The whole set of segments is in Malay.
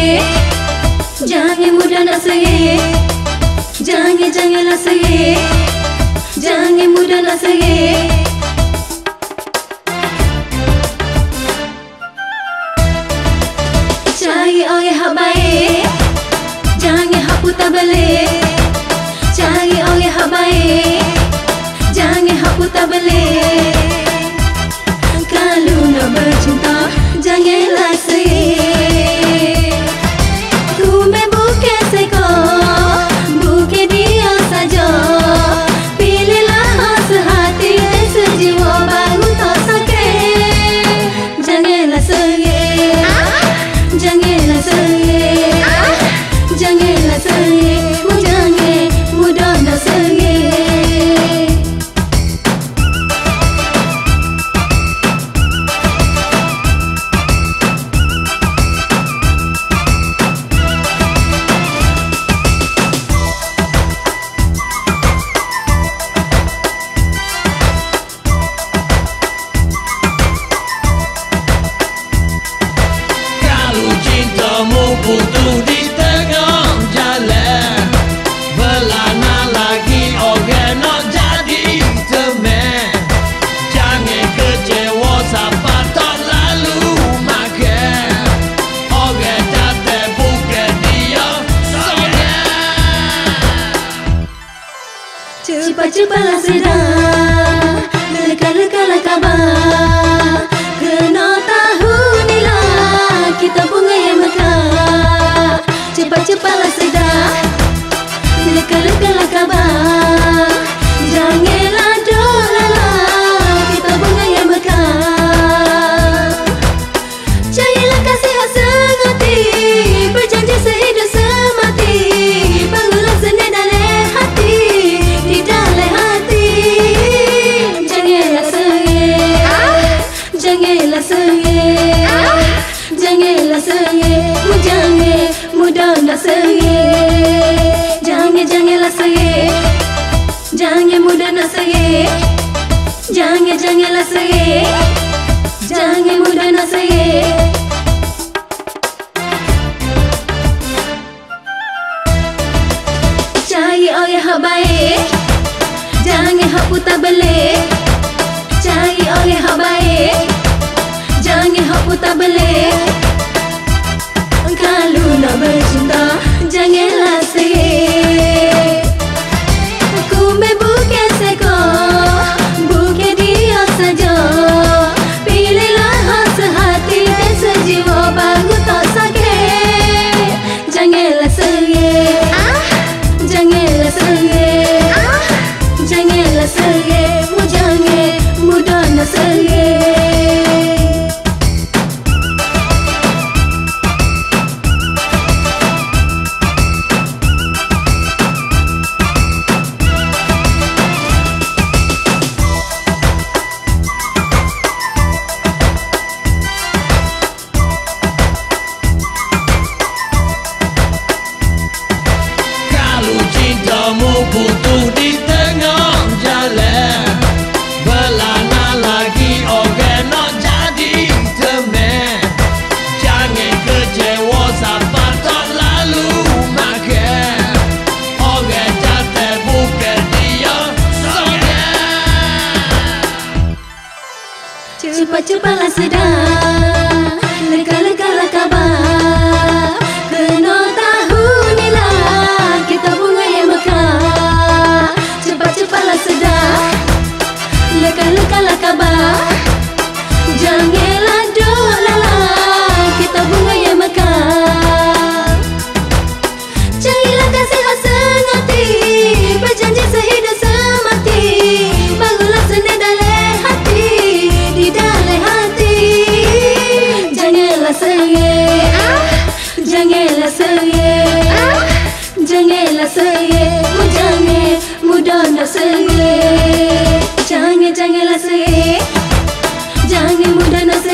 jangan mudah nak sengit, janganlah sengit, jangan mudah nak sengit. Cari orang hak baik, jangan hak putar balik. Cari orang hak baik, jangan hak putar balik. Kalau nak bercinta, janganlah sengit. Ku bukan seekor, bukan dia saja. Pilihlah sehati dan sejiwa, baru tak sakit. Janganlah sengit, janganlah sengit, janganlah sengit, jangan mudah nak sengit. Putus di tengah jalan, belana lagi orang nak jadi teman. Jangan kecewa siapa tak lalu makan. Orang datang bukan dia sayang. Cepat-cepatlah sedar, leka-lekalah kabar. Kena tahu inilah kita bunga yang mekar. Cepat-cepatlah sedar, leka-lekalah kabar. Janganlah dok lalah, kita bunga yang mekar. Carilah kasih hak sengati, berjanji sehidup semati. Bangunlah seni dalam hati, di dalam hati. Janganlah sengit, janganlah sengit, janganlah sengit, jangan mudah nak sengit. Janganlah sengit, jangan mudah nak sengit. Janganlah sengit, jangan mudah nak sengit. Cari orang hak baik, jangan hak putar balik. Cari orang hak baik, jangan hak putar balik. Kalau nak bercinta, janganlah sengit. Ku bukan seekor, bukan dia saja. Pilihlah sehati dan sejiwa, baru tak sakit. Janganlah sengit, janganlah sengit, janganlah sengit, jangan mudah nak sengit. Putus di tengah jalan, belana lagi orang nak jadi teman. Jangan kecewa siapa tak lalu makan. Orang datang bukan dia sayang. Cepat-cepatlah sedar, leka-lekalah kabar. Kena tahu inilah kita bunga yang mekar. Cepat-cepatlah sedar, leka-lekalah kabar. Janganlah dok lalah, kita bunga yang mekar. Carilah kasih hak sengati, berjanji sehidup semati. Bangunlah seni dalam hati, di dalam hati. Janganlah sengit, janganlah sengit, janganlah sengit, jangan mudah nak sengit. Janganlah sengit, jangan mudah nak sengit.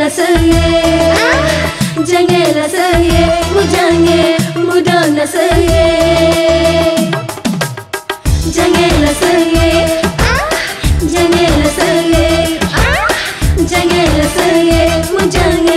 saya, janganlah saya, jangan mudah nak saya, janganlah saya, janganlah saya, janganlah saya, jangan.